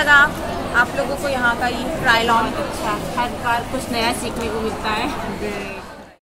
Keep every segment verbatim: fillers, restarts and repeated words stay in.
लगा आप लोगों को यहाँ का ये ट्रायल ऑन? अच्छा, हर बार कुछ नया सीखने को मिलता है।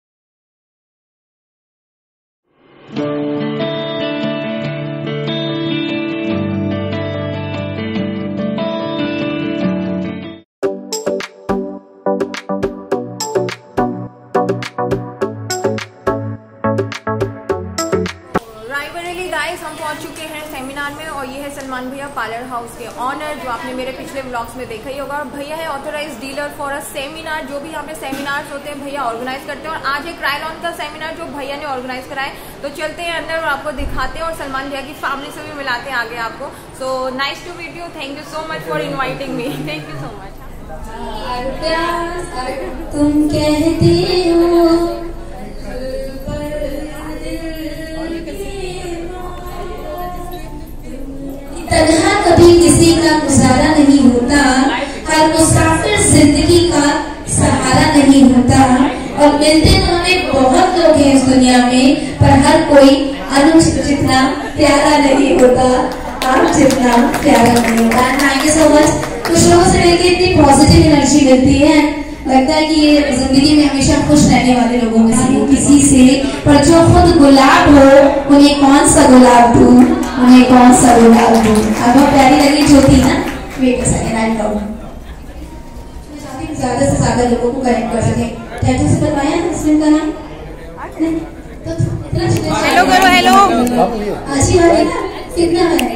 हम पहुंच चुके हैं सेमिनार में और ये है सलमान भैया पार्लर हाउस के ऑनर, जो आपने मेरे पिछले व्लॉग्स में देखा ही होगा। और भैया है authorised dealer for a seminar, जो भी यहाँ पे सेमिनार्स होते हैं भैया ऑर्गेनाइज करते हैं। और आज एक ट्रायल ऑन का सेमिनार जो भैया ने ऑर्गेनाइज कराए, तो चलते हैं अंदर और आपको दिखाते हैं और सलमान भैया की फैमिली से भी मिलाते हैं आगे आपको। So nice to meet you, thank you so much for inviting me, thank you so much. तुम कहते हो तन्हा कभी किसी का गुजारा नहीं होता, हर मुसाफिर जिंदगी का सहारा नहीं होता। और मिलते तो हमें बहुत लोग हैं इस दुनिया में, पर हर कोई अनुज जितना प्यारा नहीं होता, आप जितना प्यारा नहीं होता। Thank you so much. कुछ लोगों से मिलकर इतनी पॉजिटिव एनर्जी मिलती है, लगता है कि ये जिंदगी में हमेशा खुश रहने वाले लोगों में से किसी से। पर जो खुद गुलाब हो, उन्हें कौन सा गुलाब दूं, उन्हें कौन सा गुलाब दूं। अब बहुत प्यारी लगी जो थी ना, wait a second I love. ज्यादा से ज्यादा लोगों को कनेक्ट कर सके। टैटू से बनवाया ना फिल्म का नाम? हेलो करो, हेलो। अच्छी बात है ना, कितना है?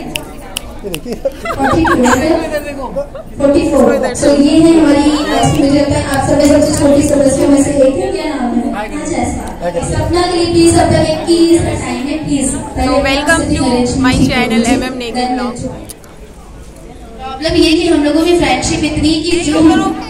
चौवालीस। तो ये है हमारी, मुझे लगता है आप सब सबसे छोटी सदस्यों में से एक है। क्या नाम है? सपना के लिए प्लीज अब तक इक्कीस टाइम है please. Welcome to my channel MM Negi blog. Problem ये कि हम लोगों में फ्रेंडशिप इतनी कि जो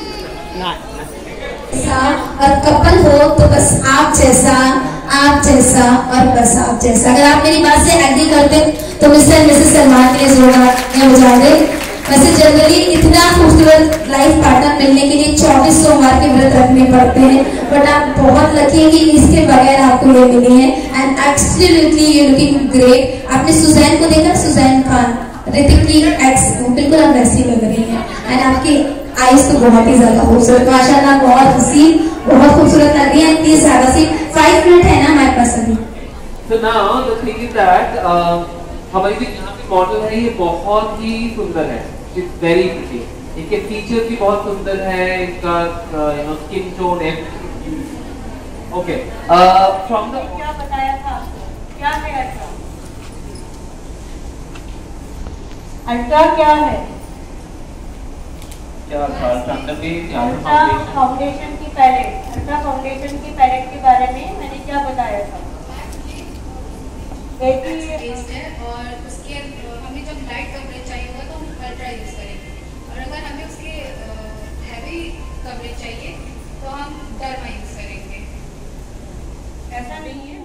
और कपल हो तो बस आप जैसा, आप जैसा और बस आप जैसा। अगर आप मेरी बात से एग्री करते तो मिस्टर मिसेस सलमान के लिए जोरदार बजा दे। वैसे जनरली इतना खूबसूरत लाइफ पार्टनर मिलने के लिए चौबीस सोमवार के व्रत रखने पड़ते हैं, बट आप बहुत लकी हैं कि इसके बगैर आपको ये मिली है। And absolutely you looking great. आपने सुजैन को देखा? सुजैन खान, ऋतिक की एक्स, बिल्कुल आप वैसी लग रही हैं। एंड आपकी आईज तो बहुत ही ज्यादा खूबसूरत, माशाल्लाह, बहुत हसीन, बहुत खूबसूरत लग रही है। Please have a seat. Five minute है ना हमारे पास अभी। So now the thing is that हमारी जो यहाँ पे मॉडल है ये बहुत ही सुंदर है, इट्स वेरी प्रिटी। इनके फीचर्स भी बहुत सुंदर है, इनका यू नो स्किन टोन है। ओके, फ्रॉम द क्या बताया था, क्या है अल्ट्रा? अल्ट्रा क्या है? क्या अल्ट्रा अल्ट्रा फाउंडेशन की पैलेट, अल्ट्रा फाउंडेशन की पैलेट के बारे में मैंने क्या बताया था? और उसके हमें जब लाइट कवरेज चाहिए होगा तो हम अल्ट्रा यूज करेंगे, और अगर हमें उसके हैवी कवरेज चाहिए तो हम डर्मा यूज करेंगे। ऐसा नहीं है।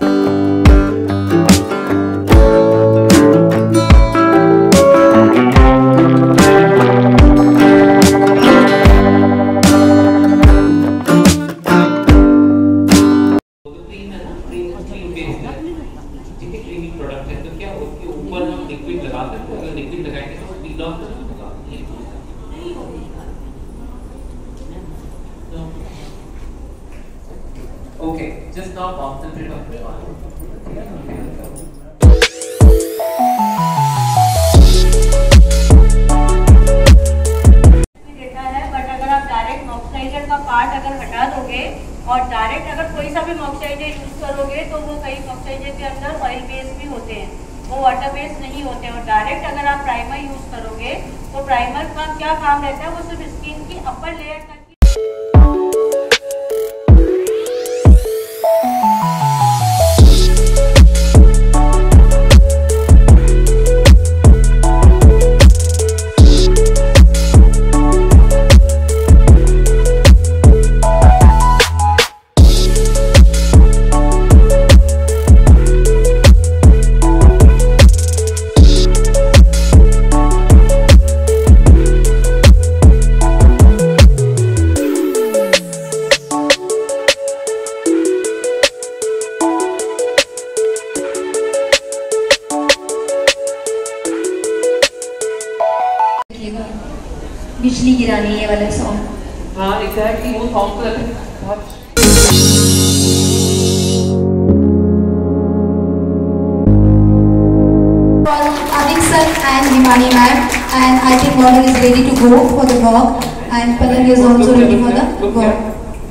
Okay, just now concentrate on the one. देखा है, बट अगर आप डायरेक्ट मॉइस्चराइजर का पार्ट अगर हटा दोगे और डायरेक्ट अगर कोई सा भी मॉइस्चराइजर यूज करोगे तो वो कई मॉइस्चराइजर के अंदर ऑयल बेस भी होते हैं, वो वाटर बेस नहीं होते हैं। और डायरेक्ट अगर आप प्राइमर यूज करोगे तो प्राइमर का क्या काम रहता है, वो सिर्फ स्किन की अपर लेयर तक बिजली गिरानी ये वाला सॉन्ग। हाँ एग्जैक्टली वो सॉन्ग तो बहुत Adik sir and Himani ma'am, and I think model is ready to go for the walk, and Palak is also ready for the walk.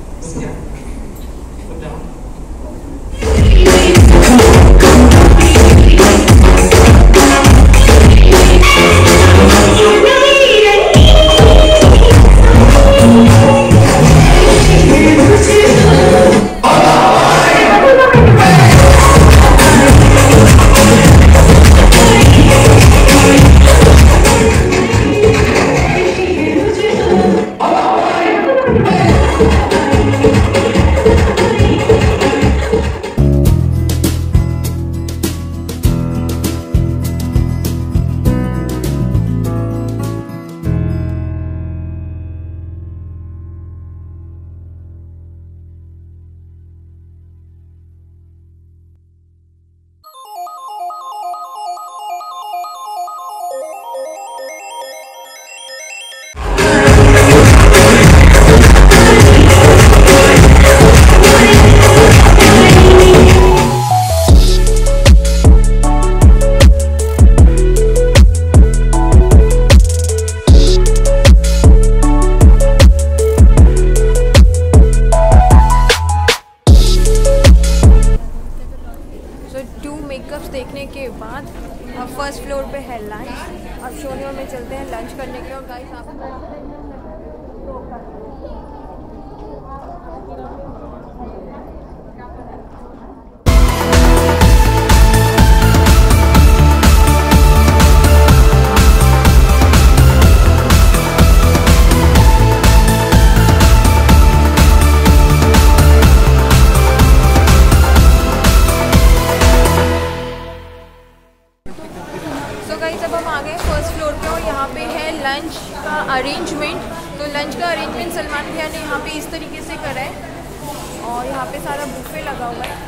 देखने के बाद अब फर्स्ट फ्लोर पे है लंच। अब शोनियों में चलते हैं लंच करने के लिए। और गाइस आप जब हम आ गए फर्स्ट फ्लोर पे और यहाँ पे है लंच का अरेंजमेंट। तो लंच का अरेंजमेंट सलमान भैया ने यहाँ पे इस तरीके से करा है और यहाँ पे सारा बुफे लगा हुआ है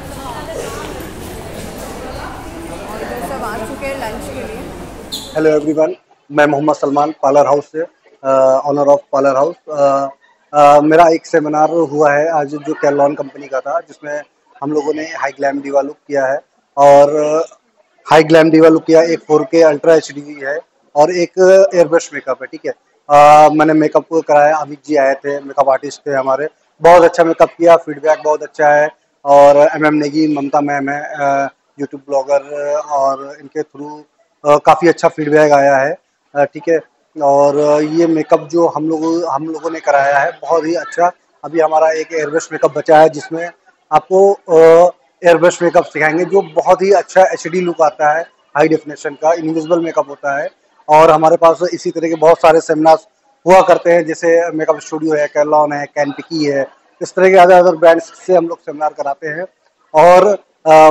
और इधर सब आ चुके हैं लंच के लिए। हेलो एवरीवन, मैं मोहम्मद सलमान पार्लर हाउस से, ऑनर ऑफ पार्लर हाउस। मेरा एक सेमिनार हुआ है आज जो कैरलॉन कंपनी का था, जिसमें हम लोगों ने हाई ग्लैम डिवा लुक किया है और हाई ग्लैम डिवा लुक किया। एक फोर के अल्ट्रा एच डी है और एक एयरब्रश मेकअप है। ठीक है, आ, मैंने मेकअप कराया, अमित जी आए थे, मेकअप आर्टिस्ट थे हमारे, बहुत अच्छा मेकअप किया, फीडबैक बहुत अच्छा है। और M M Negi Mamta ma'am है, यूट्यूब ब्लॉगर, और इनके थ्रू काफ़ी अच्छा फीडबैक आया है। ठीक है, और ये मेकअप जो हम लोग हम लोगों ने कराया है बहुत ही अच्छा। अभी हमारा एक एयरब्रश मेकअप बचा है जिसमें आपको एयरब्रश मेकअप सिखाएंगे जो बहुत ही अच्छा एचडी लुक आता है, हाई डेफिनेशन का इनविजिबल मेकअप होता है। और हमारे पास इसी तरह के बहुत सारे सेमिनार्स हुआ करते हैं, जैसे मेकअप स्टूडियो है, कैरलॉन है, कैनपिकी है, इस तरह के अदर अदर ब्रांड्स से हम लोग सेमिनार कराते हैं। और आ,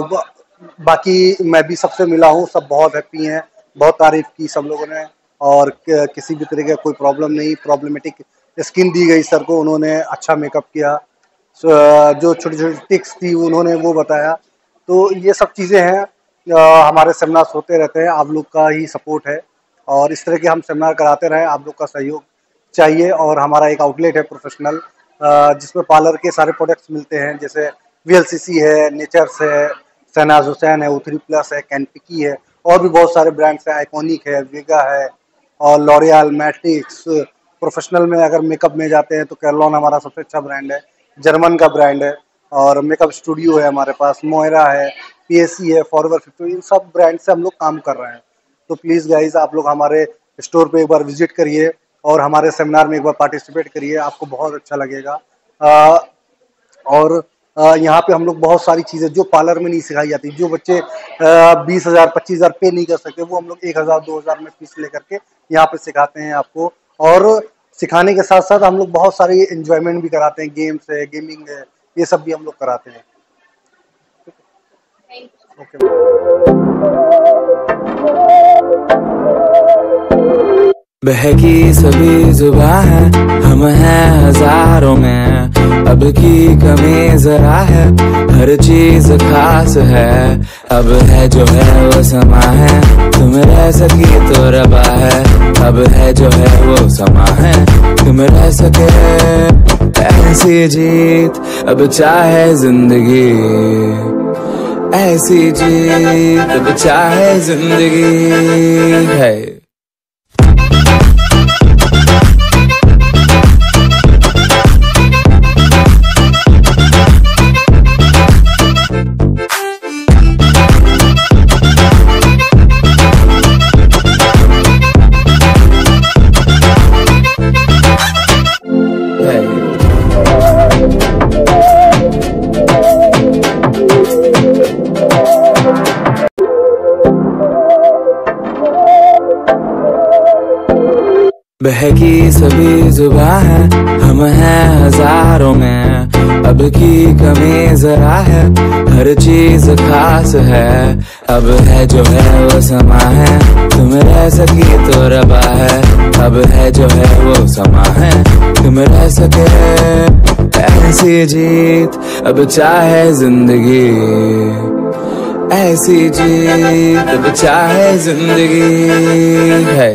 बाकी मैं भी सबसे मिला हूँ, सब बहुत हैप्पी हैं, बहुत तारीफ की सब लोगों ने और किसी भी तरह का कोई प्रॉब्लम नहीं। प्रॉब्लमेटिक स्किन दी गई सर को, उन्होंने अच्छा मेकअप किया, जो छोटी छोटी टिक्स थी उन्होंने वो बताया। तो ये सब चीज़ें हैं, हमारे सेमिनार्स होते रहते हैं, आप लोग का ही सपोर्ट है और इस तरह के हम सेमिनार कराते रहें, आप लोग का सहयोग चाहिए। और हमारा एक आउटलेट है प्रोफेशनल, जिसमें पार्लर के सारे प्रोडक्ट्स मिलते हैं, जैसे वी एल सी सी है, नेचर्स है, शहनाज हुसैन है, ओ थ्री प्लस है, कैनपिकी है, और भी बहुत सारे ब्रांड्स हैं, आइकॉनिक है, वेगा है और लॉरियल, मैट्रिक्स। प्रोफेशनल में अगर मेकअप में जाते हैं तो कैरलॉन हमारा सबसे अच्छा ब्रांड है, जर्मन का ब्रांड है। और मेकअप स्टूडियो है हमारे पास, मोयरा है, पी एस सी है, फॉरवर्ड फिफ्टी, इन सब ब्रांड से हम लोग काम कर रहे हैं। तो प्लीज़ गाइज आप लोग हमारे स्टोर पे एक बार विजिट करिए और हमारे सेमिनार में एक बार पार्टिसिपेट करिए, आपको बहुत अच्छा लगेगा। आ, और यहाँ पे हम लोग बहुत सारी चीज़ें जो पार्लर में नहीं सिखाई जाती, जो बच्चे बीस हज़ार पच्चीस हज़ार पे नहीं कर सकते, वो हम लोग एक हज़ार दो हज़ार में फीस लेकर के यहाँ पे सिखाते हैं आपको। और सिखाने के साथ साथ हम लोग बहुत सारी एंजॉयमेंट भी कराते हैं, गेम्स है, गेमिंग है, ये सब भी हम लोग कराते हैं। ओके। बहकी सभी जुबां है, हम हैं हजारों में, अब की कमी जरा है, हर चीज खास है, अब है जो है वो समा है, तुम रह सकी तो रबा है, अब है जो है वो समा है, तुम रह सके, ऐसी जीत अब चाहे जिंदगी, ऐसी जीत अब चाहे जिंदगी है। बहकी सभी जुबां है, हम हैं हजारों में, अब की कमी जरा है, हर चीज खास है, अब है जो है वो समा है, तुम रह सकी तो रबा है, अब है जो है वो समा है, तुम रह सके, ऐसी जीत अब चाहे जिंदगी, ऐसी जीत अब चाहे जिंदगी है।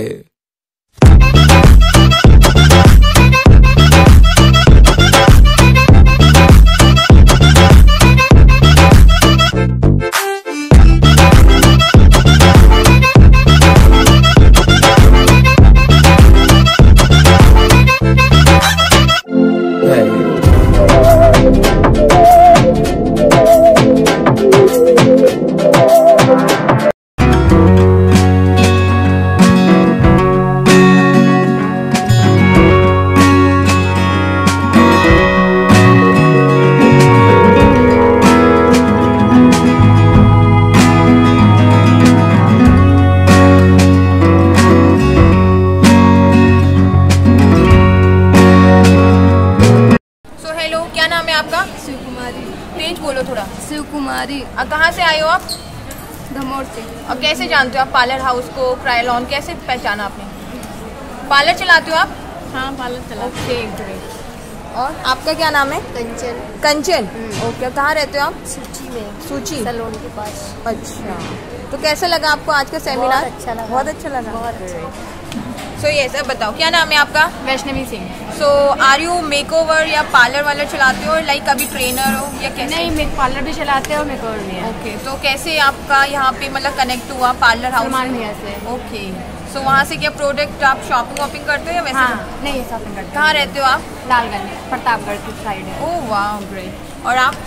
शिव कुमारी। तेज बोलो थोड़ा। शिव कुमारी। और कहाँ से आए हो आप? धमोर से। और कैसे जानते हो आप पार्लर हाउस को, क्रायलॉन कैसे पहचाना आपने? पार्लर चलाते हो आप? हाँ पार्लर चलाते। Okay great. और आपका क्या नाम है? कंचन। कंचन, ओके। कहाँ रहते हो आप? सूची में। सूची सैलून के पास। अच्छा, तो कैसा लगा आपको आज का सेमिनार? बहुत अच्छा लगा। बहुत अच्छा लगा। बहुत अच्छा। सो ये सर बताओ क्या नाम है आपका? Vaishnavi Singh. So are you makeover या पार्लर वालर चलाते हो, लाइक अभी ट्रेनर हो या कैसे? नहीं, मैं पार्लर भी चलाते हो, मेकओवर भी है। ओके, तो कैसे आपका यहाँ पे मतलब कनेक्ट हुआ पार्लर हाउस? सलमान भैया से। ओके, सो वहाँ से क्या प्रोडक्ट आप शॉपिंग वॉपिंग करते हो या वैसे? हाँ, नहीं शॉपिंग करते। कहाँ रहते हो आप? लालगंज, प्रतापगढ़ की साइड है। ओह वाह ग्रेट। और आप?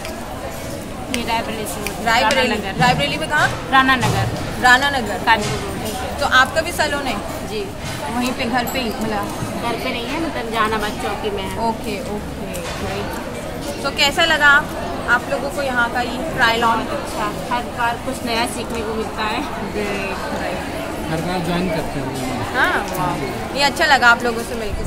रायबरेली से। रायबरेली। रायबरेली में कहाँ? राना नगर। राना नगर, कानपुर रोड। तो आपका भी सैलून है? जी। वहीं पे घर पे ही मतलब? घर पे नहीं है, मतलब जहानाबाद चौकी में है। Okay okay great. तो कैसा लगा आप लोगों को यहाँ का ये ट्रायलॉन? अच्छा, हर बार कुछ नया सीखने को मिलता है। Great great. हर बार ज्वाइन करते हैं। हाँ वाह, ये अच्छा लगा आप लोगों से मिलकर।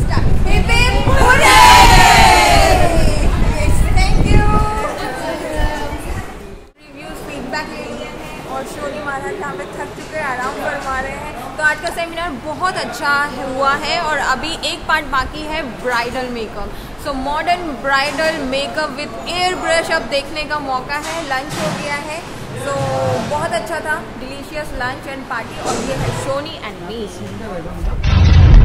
रिव्यूज फीडबैक ले लिए हैं और शोनी महाराज यहाँ पे थक चुके हैं, आराम फरमा रहे हैं। तो आज का सेमिनार बहुत अच्छा हुआ है और अभी एक पार्ट बाकी है bridal makeup. So modern bridal makeup with airbrush अब देखने का मौका है। लंच हो गया है, सो so, बहुत अच्छा था, डिलीशियस लंच एंड पार्टी। और ये है शोनी एंड मी।